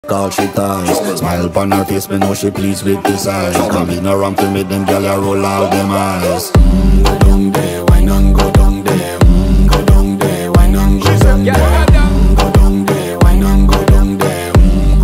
all she ties. Smile upon her face, me know she pleased with this eyes. Come in around to make them gyal a roll out them eyes. Go down